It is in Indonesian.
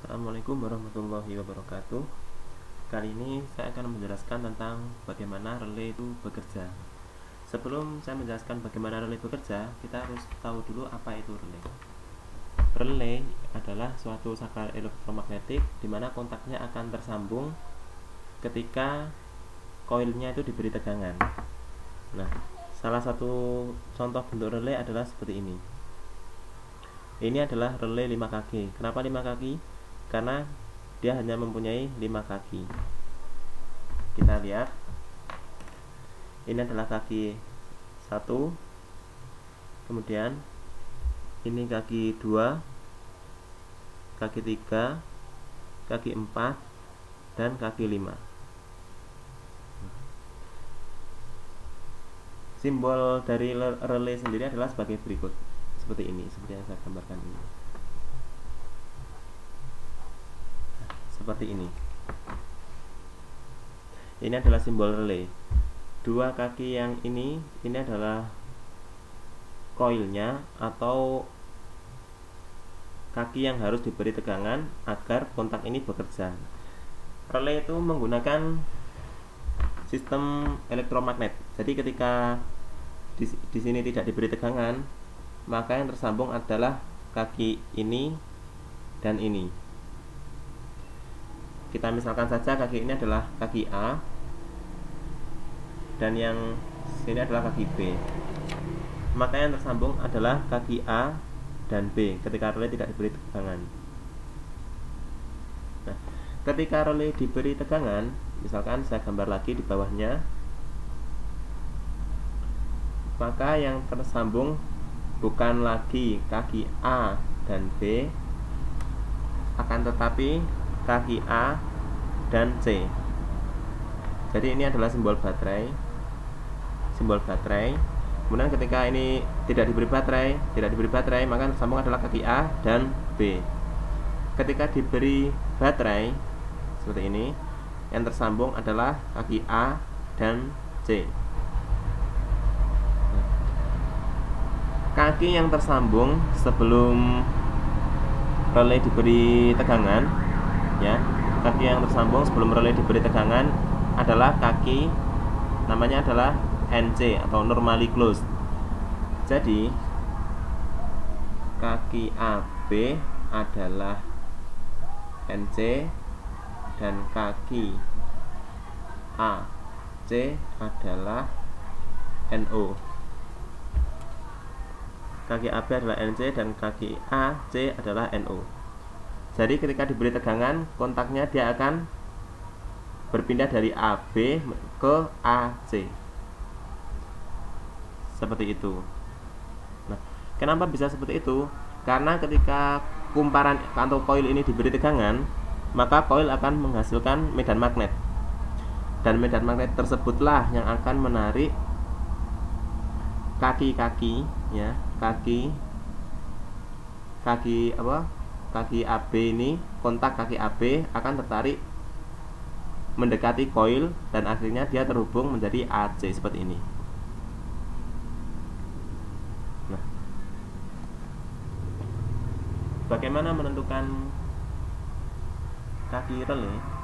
Assalamualaikum warahmatullahi wabarakatuh. Kali ini saya akan menjelaskan tentang bagaimana relay itu bekerja. Sebelum saya menjelaskan bagaimana relay bekerja, kita harus tahu dulu apa itu relay. Relay adalah suatu saklar elektromagnetik di mana kontaknya akan tersambung ketika koilnya itu diberi tegangan. Nah, salah satu contoh bentuk relay adalah seperti ini. Ini adalah relay 5 kaki. Kenapa 5 kaki? Karena dia hanya mempunyai 5 kaki. Kita lihat, ini adalah kaki 1, kemudian ini kaki 2, kaki 3, kaki 4, dan kaki 5. Simbol dari relay sendiri adalah sebagai berikut, seperti ini, seperti yang saya gambarkan ini. Seperti ini. Ini adalah simbol relay. Dua kaki yang ini adalah koilnya atau kaki yang harus diberi tegangan agar kontak ini bekerja. Relay itu menggunakan sistem elektromagnet. Jadi ketika di sini tidak diberi tegangan, maka yang tersambung adalah kaki ini dan ini. Kita misalkan saja kaki ini adalah kaki A dan yang sini adalah kaki B. Maka yang tersambung adalah kaki A dan B ketika relay tidak diberi tegangan. Nah, ketika relay diberi tegangan, misalkan saya gambar lagi di bawahnya, maka yang tersambung bukan lagi kaki A dan B, akan tetapi kaki A dan C. Jadi ini adalah simbol baterai. Kemudian ketika ini tidak diberi baterai, maka tersambung adalah kaki A dan B. Ketika diberi baterai seperti ini, yang tersambung adalah kaki A dan C. Kaki yang tersambung sebelum relay diberi tegangan, ya, kaki yang tersambung sebelum relay diberi tegangan adalah kaki, namanya adalah NC atau normally closed. Jadi kaki AB adalah NC dan kaki AC adalah NO. Kaki AB adalah NC dan kaki AC adalah NO. Jadi ketika diberi tegangan, kontaknya dia akan berpindah dari AB ke AC. Seperti itu. Nah, kenapa bisa seperti itu? Karena ketika kumparan atau koil ini diberi tegangan, maka koil akan menghasilkan medan magnet. Dan medan magnet tersebutlah yang akan menarik kaki-kaki, ya, kaki AB ini, kontak kaki AB akan tertarik mendekati koil dan akhirnya dia terhubung menjadi AC seperti ini. Nah, bagaimana menentukan kaki relay?